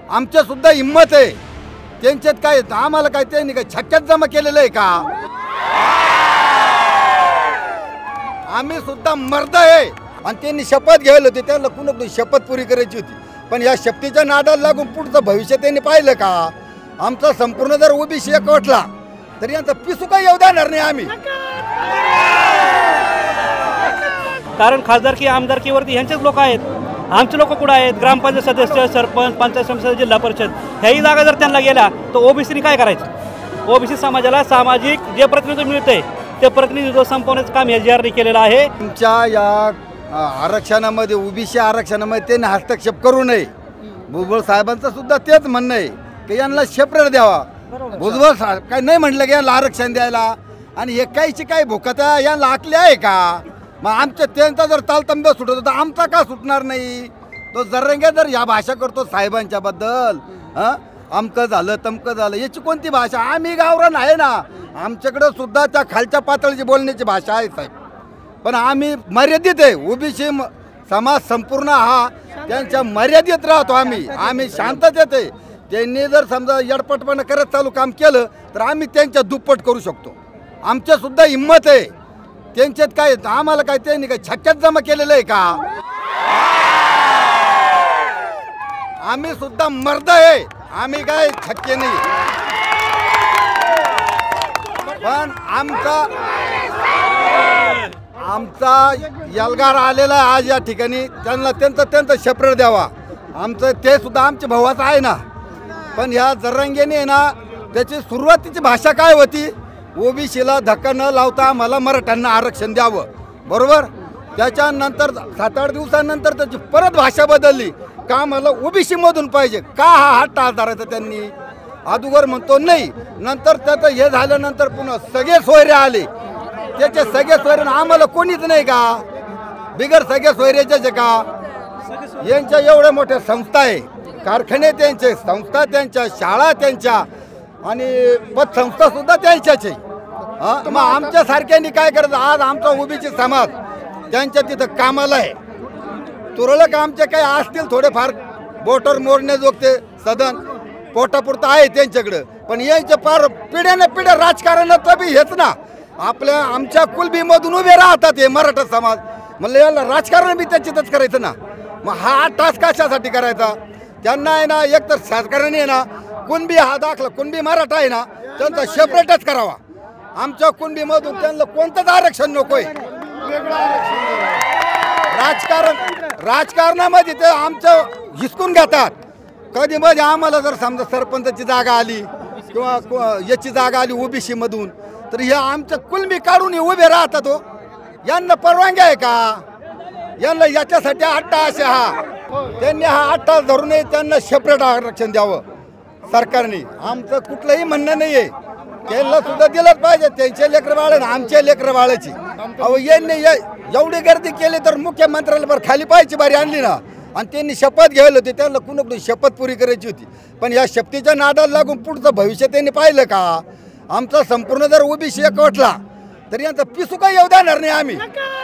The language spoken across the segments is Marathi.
आमच्या सुद्धा हिम्मत आहे, त्यांच्यात काय आम्हाला काय त्यांनी काय छक्क्यात जमा केलेलं आहे का? आम्ही सुद्धा मर्द आहे आणि त्यांनी शपथ घ्यायला होती, त्यांना कुणाकडून शपथ पुरी करायची होती, पण या शपथीच्या नादाला लागून पुढचं भविष्य त्यांनी पाहिलं का? आमचा संपूर्ण जर ओबीसी एकवटला तरी यांचा पिसू काही येऊ देणार नाही आम्ही. कारण खासदारकी आमदारकीवरती ह्यांचेच लोक आहेत, आमचे लोक कुठं आहेत? ग्रामपंचायत सदस्य, सरपंच, पंचायत समिती, जिल्हा परिषद ह्याही जागा जर त्यांना गेल्या तर ओबीसीने काय करायचं? ओबीसी समाजाला सामाजिक जे प्रतिनिधित्व मिळतंय ते प्रतिनिधित्व संपवण्याचं काम या जी केलेलं आहे. तुमच्या या आरक्षणामध्ये, ओबीसी आरक्षणामध्ये त्यांनी हस्तक्षेप करू नये. भुजबळ साहेबांचं सुद्धा तेच म्हणणं आहे की यांना सेपरेट द्यावा. भुजबळ साहेब काय नाही म्हटलं की यांना आरक्षण द्यायला, आणि हे काहीची काही भुकता यांना आखली आहे का? मग आमच्या त्यांचा जर तालतंब्या सुटत होता आमचा का सुटणार नाही? तो जरंगे जर ह्या भाषा करतो साहेबांच्या बद्दल, अमकं झालं तमकं झालं, याची कोणती भाषा? आम्ही गावरान आहे ना, आमच्याकडं सुद्धा त्या खालच्या पातळीची बोलण्याची भाषा आहे साहेब, पण आम्ही मर्यादित आहे. ओबीसी समाज संपूर्ण हा त्यांच्या मर्यादित राहतो. आम्ही शांततेत आहे. त्यांनी जर समजा यडपटपणा करत चालू काम केलं तर आम्ही त्यांच्या दुप्पट करू शकतो. आमच्या सुद्धा हिम्मत आहे, त्यांच्यात काय आम्हाला काय त्यांनी काय छक्क्यात जमा केलेलं आहे का? आम्ही सुद्धा मर्द आहे, आम्ही काय छक्के नाही. पण आमचा यलगार आलेला आज या ठिकाणी, त्यांना त्यांचं सेपरेट द्यावा. आमचं ते सुद्धा आमच्या भावाचं आहे ना, पण ह्या जरंगेने ना त्याची सुरुवातीची भाषा काय होती? ओबीसीला धक्का न लावता मला मराठ्यांना आरक्षण द्यावं, बरोबर? त्याच्यानंतर 7-8 दिवसानंतर त्याची परत भाषा बदलली का मला ओबीसी मधून पाहिजे का? हा हट्ट धरायचा त्यांनी. अगोदर म्हणतो नाही, नंतर त्याचं हे झाल्यानंतर पुन्हा सगळे सोयरे आले, त्याचे सगळे सोयरे आम्हाला कोणीच नाही का? बिगर सगळे सोयऱ्याचे का? यांच्या एवढ्या मोठ्या संस्था आहे, कारखाने त्यांचे, संस्था त्यांच्या, शाळा त्यांच्या, आणि पतसंस्था सुद्धा त्यांच्याच आहे. मग आमच्या सारख्यांनी काय करायचं? आज आमचा ओबीसी समाज त्यांच्या तिथं कामाला आहे. तुरळक आमचे काही असतील थोडेफार बोटर मोडण्याजोगते सदन पोटापुरतं आहे त्यांच्याकडं, पण यांचे फार पिढ्याने पिढ्या राजकारणात बी हेच ना, आमच्या कुलबीमधून उभे राहतात हे मराठा समाज. म्हणलं याला राजकारण बी त्याच्यातच करायचं ना. मग हा टास्क कशासाठी करायचा? त्यांना आहे ना, एक तर सरकारने आहे ना कुणबी हा दाखला, कुणबी मराठा आहे ना त्यांचा सेपरेटच करावा. आमच्या कुणबीमधून त्यांना कोणतंच आरक्षण नकोय. राजकारणामध्ये ते आमचं हिसकून घेतात. कधी मध्ये आम्हाला जर समजा सरपंचाची जागा आली किंवा याची जागा आली ओबीसी मधून, तर हे आमचं कुणबी काढून उभे राहतात. हो, यांना परवानगी आहे का? यांना याच्यासाठी 8 तास त्यांनी हा 8 तास धरून त्यांना सेपरेट आरक्षण द्यावं सरकारने. आमचं कुठलंही म्हणणं नाही आहे, त्यांना सुद्धा दिलंच पाहिजे. त्यांचे लेकरं बाळ ना आमचे लेकरं बाळाची. अहो यांनी एवढी गर्दी केली तर मुख्यमंत्र्याला बरं खाली पाहायची बारी आणली ना, आणि त्यांनी शपथ घ्यायला होती, त्यांना कुणाकडून शपथ पुरी करायची होती, पण या शपथीच्या नादाला लागून पुढचं भविष्य त्यांनी पाहिलं का? आमचा संपूर्ण जर ओबीसी एकवटला तरी यांचा पिसू काही येऊ देणार नाही आम्ही.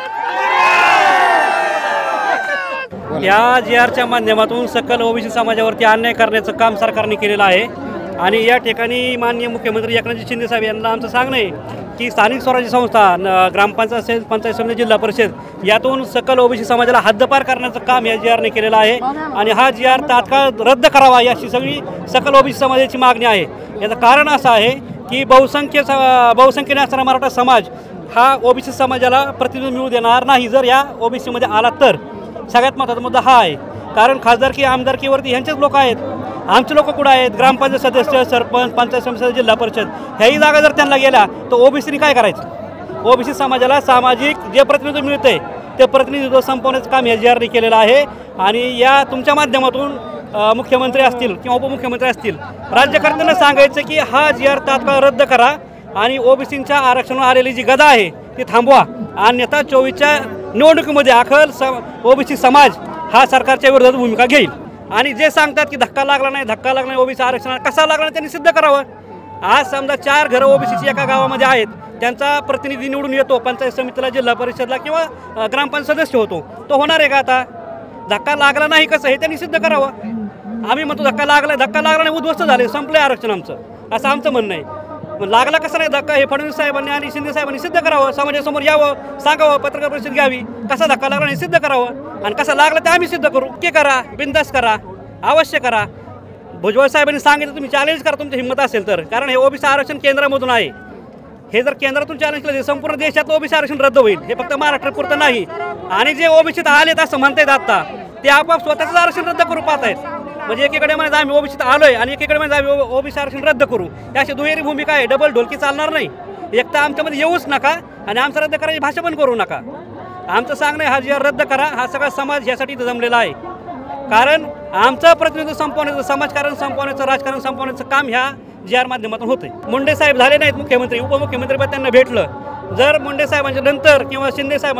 या जी-आरच्या माध्यमातून सकल ओबीसी समाजावरती अन्याय करण्याचं काम सरकारने केलेलं आहे. आणि या ठिकाणी माननीय मुख्यमंत्री एकनाथ शिंदे साहेब यांना आमचं सांगणं आहे की स्थानिक स्वराज्य संस्था, ग्रामपंचायत असेल, पंचायत समिती, जिल्हा परिषद यातून सकल ओबीसी समाजाला हद्दपार करण्याचं काम या जी-आरने केलेलं आहे. आणि हा जी-आर तात्काळ रद्द करावा याची सगळी सकल ओबीसी समाजाची मागणी आहे. याचं कारण असं आहे की बहुसंख्येने असणारा मराठा समाज हा ओबीसी समाजाला प्रतिनिधित्व मिळू देणार नाही जर या ओबीसीमध्ये आला तर. सगळ्यात महत्त्वाचा मुद्दा हा आहे, कारण खासदारकी आमदारकीवरती ह्यांचेच लोक आहेत, आमचे लोक कुठं आहेत? ग्रामपंचायत सदस्य, सरपंच, पंचायत समिती, जिल्हा परिषद ह्याही जागा जर त्यांना गेल्या तर ओबीसीने काय करायचं? ओबीसी समाजाला सामाजिक जे प्रतिनिधित्व मिळतंय ते प्रतिनिधित्व संपवण्याचं काम या जी-आरने केलेलं आहे. आणि या तुमच्या माध्यमातून मुख्यमंत्री असतील किंवा उपमुख्यमंत्री असतील, राज्यकर्त्यांना सांगायचं की हा जी-आर तात्काळ रद्द करा आणि ओबीसींच्या आरक्षणावर आलेली जी गदा आहे ती थांबवा. अन्यथा 24च्या निवडणुकीमध्ये अखल ओबीसी समाज हा सरकारच्या विरोधात भूमिका घेईल. आणि जे सांगतात की धक्का लागला नाही ओबीसी आरक्षण कसा लागला नाही त्यांनी सिद्ध करावं. आज समजा 4 घरं ओबीसीची एका गावामध्ये आहेत, त्यांचा प्रतिनिधी निवडून येतो पंचायत समितीला, जिल्हा परिषदला किंवा ग्रामपंचायत सदस्य होतो, तो होणार आहे का? आता धक्का लागला नाही कसं हे त्यांनी सिद्ध करावं. आम्ही म्हणतो धक्का लागला नाही, उद्ध्वस्त झाले, संपलं आरक्षण आमचं, असं आमचं म्हणणं आहे. मग लागला कसं नाही धक्का, हे फडणवीस साहेबांनी आणि शिंदे साहेबांनी सिद्ध करावं, समाजासमोर यावं, सांगावं, पत्रकार परिषद घ्यावी, कसा धक्का लागला नाही सिद्ध करावं, आणि कसा लागला ते आम्ही सिद्ध करू. के करा, बिंदास करा, अवश्य करा. भुजबळ साहेबांनी सांगितलं तुम्ही चॅलेंज करा तुमची हिंमत असेल तर, कारण हे ओबीसी आरक्षण केंद्रामधून आहे. हे जर केंद्रातून चॅलेंज केलं संपूर्ण देशातलं ओबीसी आरक्षण रद्द होईल. हे फक्त महाराष्ट्रापुरतं नाही. आणि जे ओबीसीत आलेत असं म्हणतायत आता, ते आपोआप स्वतःच आरक्षण रद्द करू पाहत आहेत. म्हणजे एकीकडे म्हणजे आम्ही ओबीसीत आलोय आणि एकीकडे म्हणजे आम्ही ओबीसी आरक्षण रद्द करू. याची दुहेरी भूमिका आहे, डबल ढोलकी चालणार नाही. एक तर आमच्यामध्ये येऊच नका आणि आमचं रद्द करायची भाषा पण करू नका. आमचं सांगणं हा जी रद्द करा, हा सगळा समाज यासाठी जमलेला आहे. कारण आमचं प्रतिनिधित्व संपवण्याचं, समाजकारण संपवण्याचं, राजकारण संपवण्याचं काम ह्या GR माध्यमातून होते. मुंडे साहेब झाले नाहीत मुख्यमंत्री, उपमुख्यमंत्री पण त्यांना भेटलं. जर मुंडे साहेबांच्या नंतर किंवा शिंदे साहेब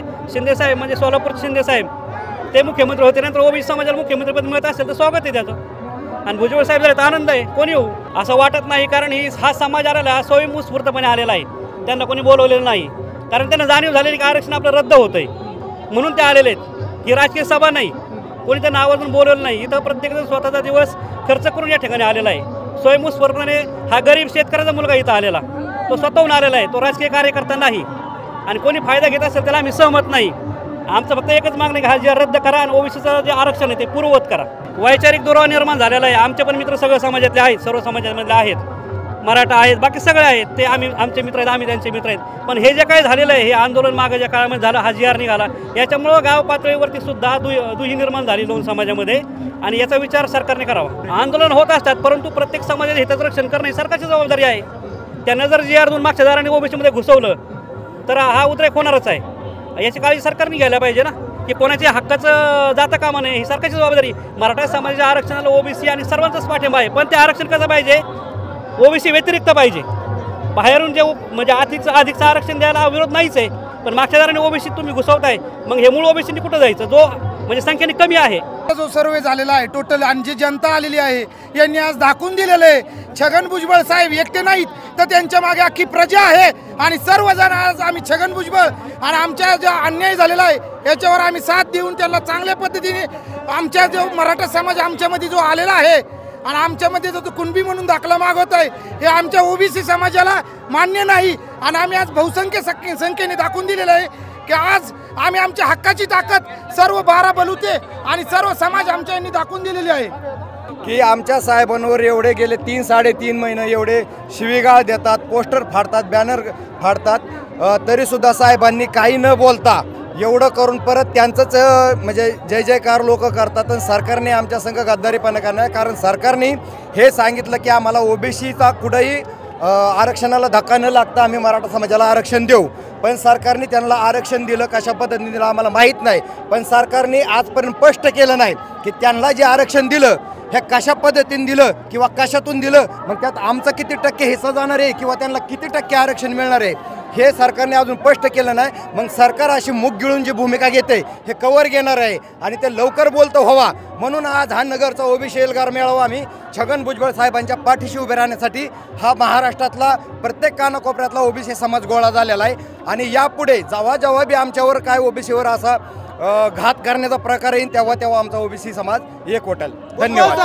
म्हणजे सोलापूरचे शिंदे साहेब ते मुख्यमंत्री होते, नंतर ओबीसी समाजाला मुख्यमंत्रीपद मिळत असेल तर स्वागत आहे त्याचं. आणि भुजबळ साहेब झाले तर आनंद आहे, कोणी येऊ असं वाटत नाही. कारण हा समाज आलेला हा स्वयंस्फूर्तपणे आलेला आहे, त्यांना कोणी बोलवलेलं नाही. कारण त्यांना जाणीव झालेली की आरक्षण आपलं रद्द होतं आहे म्हणून ते आलेले आहेत. ही राजकीय सभा नाही, कोणी त्यांना आवर्जून बोलवलं नाही. इथं प्रत्येकजण स्वतःचा दिवस खर्च करून या ठिकाणी आलेला आहे. स्वयंस्फूर्तपणे हा गरीब शेतकऱ्याचा मुलगा इथं आलेला, तो स्वतःहून आलेला आहे, तो राजकीय कार्यकर्ता नाही. आणि कोणी फायदा घेत असेल त्याला आम्ही सहमत नाही. आमचं फक्त एकच मागणं की हा जे रद्द करा आणि ओबीसीचं जे आरक्षण आहे ते पूर्ववत करा. वैचारिक दुरावा निर्माण झालेला आहे. आमचे पण मित्र सगळ्या समाजातले आहेत, सर्व समाजामधले आहेत, मराठा आहेत, बाकी सगळे आहेत, ते आमचे मित्र आहेत, आम्ही त्यांचे मित्र आहेत. पण हे जे काही झालेलं आहे, हे आंदोलन मागच्या काळामध्ये झालं, हा GR निघाला, याच्यामुळं गाव पातळीवरती सुद्धा दुही निर्माण झाली दोन समाजामध्ये. आणि याचा विचार सरकारने करावा. आंदोलन होत असतात, परंतु प्रत्येक समाजाचे हिताचं रक्षण करणं ही सरकारची जबाबदारी आहे. त्यांना जर GR देऊन मागच्या दाराने ओबीसीमध्ये घुसवलं तर हा उद्रेक होणारच आहे. याची काळजी सरकारने घ्यायला पाहिजे ना, की कोणाच्या हक्काचं जाता कामा नये, ही सरकारची जबाबदारी. मराठा समाजाच्या आरक्षणाला ओबीसी आणि सर्वांचाच पाठिंबा आहे, पण ते आरक्षण कसं पाहिजे, ओबीसी व्यतिरिक्त पाहिजे. बाहेरून जे म्हणजे अधिकचं आरक्षण द्यायला विरोध नाहीच आहे, पण मागच्या दाराने ओबीसी तुम्ही घुसवताय, मग हे मूळ ओबीसीने कुठं जायचं, जो म्हणजे संख्येने कमी आहे. जो सर्वे झालेला आहे टोटल आणि जी जनता आलेली आहे यांनी आज दाखवून दिलेलं आहे छगन भुजबळ साहेब एकटे नाहीत तर त्यांच्या मागे अख्खी प्रजा आहे. आणि सर्वजण आज आम्ही छगन भुजबळ आणि आमच्या जो अन्याय झालेला आहे याच्यावर आम्ही साथ देऊन त्यांना चांगल्या पद्धतीने आमच्या जो मराठा समाज आमच्यामध्ये जो आलेला आहे आणि आमच्यामध्ये जो कुणबी म्हणून दाखला मागवत आहे हे आमच्या ओबीसी समाजाला मान्य नाही. आणि आम्ही आज बहुसंख्य संख्येने दाखवून दिलेलं आहे की आज आम्ही आमच्या हक्काची ताकद सर्व 12 बलुते आणि सर्व समाज आमच्या यांनी दाखवून दिलेली आहे. की आमच्या साहेबांवर एवढे गेले 3-3.5 महिने एवढे शिवीगाळ देतात, पोस्टर फाडतात, बॅनर फाडतात, तरीसुद्धा साहेबांनी काही न बोलता एवढं करून परत त्यांचंच म्हणजे जय जयकार लोक करतात. आणि सरकारने आमच्या संघ गद्दारीपणा करणार, कारण सरकारने हे सांगितलं की आम्हाला ओबीसीचा कुठंही आरक्षणाला धक्का न लागता आम्ही मराठा समाजाला आरक्षण देऊ. पण सरकारने त्यांना आरक्षण दिलं कशा पद्धतीने दिलं आम्हाला माहीत नाही. पण सरकारने आजपर्यंत स्पष्ट केलं नाही की त्यांना जे आरक्षण दिलं हे कशा पद्धतीने दिलं किंवा कशातून दिलं, मग त्यात आमचा किती टक्के हिस्सा जाणार आहे किंवा त्यांना किती टक्के आरक्षण मिळणार आहे हे सरकारने अजून स्पष्ट केलं नाही. मग सरकार अशी मुग गिळून जी भूमिका घेते हे कवर घेणार आहे आणि ते लवकर बोलतं व्हावा म्हणून आज हा नगरचा ओबीसी एल्गार मेळावा आम्ही छगन भुजबळ साहेबांच्या पाठीशी उभे राहण्यासाठी हा महाराष्ट्रातला प्रत्येक कानाकोपऱ्यातला ओबीसी समाज गोळा झालेला आहे. आणि यापुढे जेव्हा बी आमच्यावर काय ओबीसीवर असा घात करण्याचा प्रकार येईल तेव्हा आमचा ओबीसी समाज एक होटेल. धन्यवाद.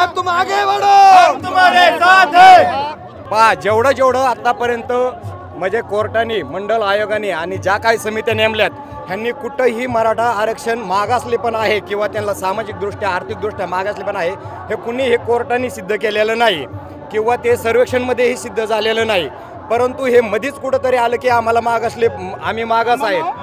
पहा जेवढं आतापर्यंत म्हणजे कोर्टाने, मंडल आयोगाने आणि ज्या काही समित्या नेमल्यात ह्यांनी कुठंही मराठा आरक्षण मागासले पण आहे किंवा त्यांना सामाजिकदृष्ट्या आर्थिकदृष्ट्या मागासले पण आहे हे कुणी हे कोर्टाने सिद्ध केलेलं नाही किंवा ते सर्वेक्षणमध्येही सिद्ध झालेलं नाही. परंतु हे मधीच कुठंतरी आलं की आम्हाला मागासले, आम्ही मागास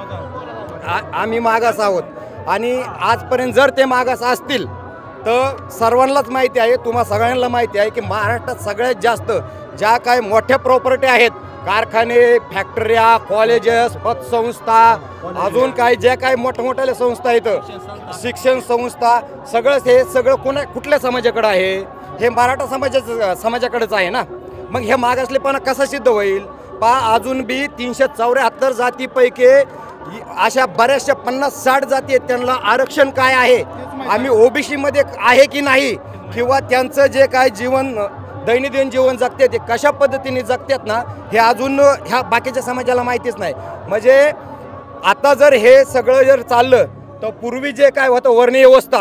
आहोत. आणि आजपर्यंत जर ते मागास असतील तर सर्वांनाच माहिती आहे, तुम्हा सगळ्यांना माहिती आहे की महाराष्ट्रात सगळ्यात जास्त ज्या काय मोठ्या प्रॉपर्टी आहेत, कारखाने, फॅक्टऱ्या, कॉलेजेस, पतसंस्था, अजून काय ज्या काय मोठमोठ्या संस्था आहेत, शिक्षण संस्था, हे सगळं कुठल्या समाजाकडे आहे? हे मराठा समाजाकडेच आहे ना. मग हे मागासलेपणा कसा सिद्ध होईल? पहा अजून बी 374 जातीपैकी अशा बऱ्याचशा 50-60 जाती आहेत, त्यांना आरक्षण काय आहे, आम्ही ओबीसीमध्ये आहे की नाही, किंवा त्यांचं जे काय दैनंदिन जीवन जगते ते कशा पद्धतीने जगतात ना हे अजून ह्या बाकीच्या समाजाला माहितीच नाही. म्हणजे आता जर हे सगळं जर चाललं तर पूर्वी जे काय होतं वर्णीय व्यवस्था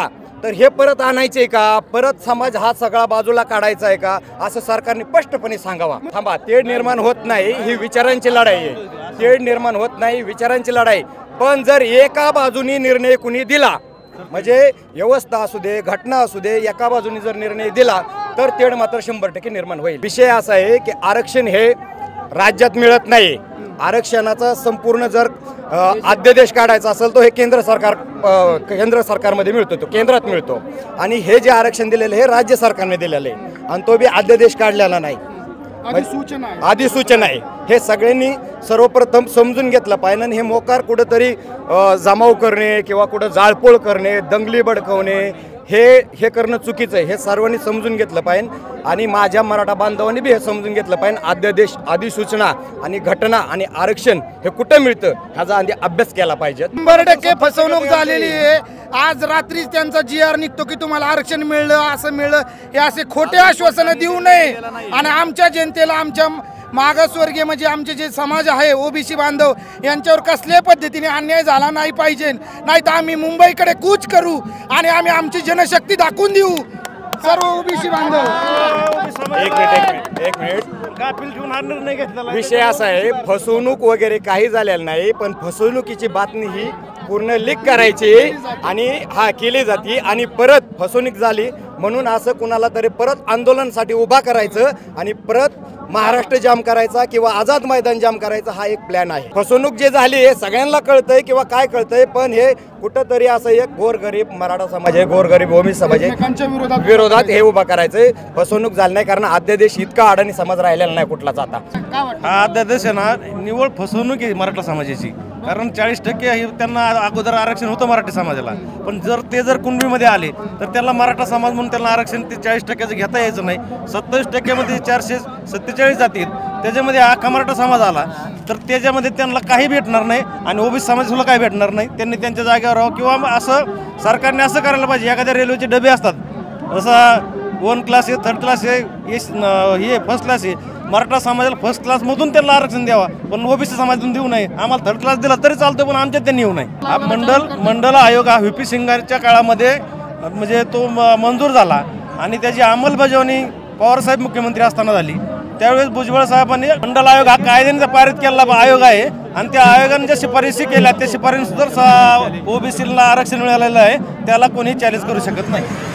तर हे परत आणायचे का, परत समाज हा सगळा बाजूला काढायचा आहे का, असं सरकारने स्पष्टपणे सांगावा. थांबा, तेढ निर्माण होत नाही ही विचारांची लढाई आहे. तेढ निर्माण होत नाही विचारांची लढाई. पण जर एका बाजूनी निर्णय कुणी दिला, म्हणजे व्यवस्था असू दे, घटना असू दे, एका बाजूने जर निर्णय दिला तर तेढ मात्र 100% निर्माण होईल. विषय असा आहे की आरक्षण हे राज्यात मिळत नाही. आरक्षणाचा संपूर्ण जर अध्यादेश काढायचा असेल तो हे केंद्र सरकारमध्ये मिळतो, तो केंद्रात मिळतो. आणि हे जे आरक्षण दिलेलं हे राज्य सरकारने दिलेलं आहे आणि तो बी अध्यादेश काढलेला नाही, अधिसूचना आहे. हे सगळ्यांनी सर्वप्रथम समजून घेतलं पाहिजे. आणि हे मोकार कुठंतरी जमाव करणे किंवा कुठं जाळपोळ करणे, दंगली भडकवणे हे करणं चुकीचं आहे. हे सर्वांनी समजून घेतलं पाहिजे आणि माझ्या मराठा बांधवांनी बी हे समजून घेतलं पाहिजे. अध्यादेश, अधिसूचना आणि घटना आणि आरक्षण हे कुठं मिळतं ह्याचा आधी अभ्यास केला पाहिजे. 100% फसवणूक झालेली आहे. आज रात्रीच त्यांचा GR निघतो की तुम्हाला आरक्षण मिळलं, असं मिळलं. हे असे खोटे आश्वासनं देऊ नये आणि आमच्या जनतेला, आमच्या मागासवर्गीय म्हणजे आमचे जे समाज आहे, OBC बांधव यांच्यावर कसल्याही पद्धतीने अन्याय झाला नाही पाहिजे. नाही तर आम्ही मुंबईकडे कूच करू आणि आम्ही आमची जनशक्ती दाखवून देऊ. सर्व OBC बांधव एक मिनिट विषय असा आहे, फसवणूक वगैरे काही झालेलं नाही, पण फसवणुकीची बातमी ही पूर्ण लीक करायची आणि केली जाते आणि परत फसवणूक झाली म्हणून असं कुणाला तरी परत आंदोलनासाठी उभा करायचं आणि परत महाराष्ट्र जाम करायचा किंवा आझाद मैदान जाम करायचा हा एक प्लॅन आहे. फसवणूक जे झाली हे सगळ्यांना कळतंय किंवा काय कळतंय, पण हे कुठंतरी असं एक गोरगरीब मराठा समाज आहे, गोरगरीब ओबीसी समाज आहे, विरोधात हे उभा करायचंय. फसवणूक झाली नाही कारण अध्यादेश इतका अडाणी समाज राहिलेला नाही कुठलाच. आता हा अध्यादेश आहे ना, निव्वळ फसवणूक आहे मराठा समाजाची. कारण 40% हे त्यांना अगोदर आरक्षण होतं मराठी समाजाला, पण जर ते कुणबीमध्ये आले तर त्याला मराठा समाज म्हणून त्यांना आरक्षण ते 40%चं घेता यायचं नाही. 27%मध्ये 447 जातील, त्याच्यामध्ये अख्खा मराठा समाज आला तर त्याच्यामध्ये त्यांना काही भेटणार नाही आणि ओबीसी समाजाला काही भेटणार नाही. त्यांनी त्यांच्या जागेवर राहावं किंवा असं सरकारने असं करायला पाहिजे. एखाद्या रेल्वेचे डबे असतात, जसं 1 क्लास आहे, 3rd क्लास आहे, हे 1st क्लास आहे, मराठा समाजाला 1st क्लासमधून त्यांना आरक्षण द्यावा, पण ओबीसी समाजातून देऊ नये. आम्हाला 3rd क्लास दिला तरी चालतो, पण आमच्यात त्यांनी येऊ नये. हा मंडल आयोग हा VP सिंगारच्या काळामध्ये म्हणजे तो मंजूर झाला आणि त्याची अंमलबजावणी पवारसाहेब मुख्यमंत्री असताना झाली. त्यावेळेस भुजबळ साहेबांनी मंडल आयोग हा कायद्याने पारित केलेला आयोग आहे आणि त्या आयोगाने ज्या शिफारशी केल्या त्या शिफारशीनुसार OBCला आरक्षण मिळालेलं आहे, त्याला कोणी चॅलेंज करू शकत नाही.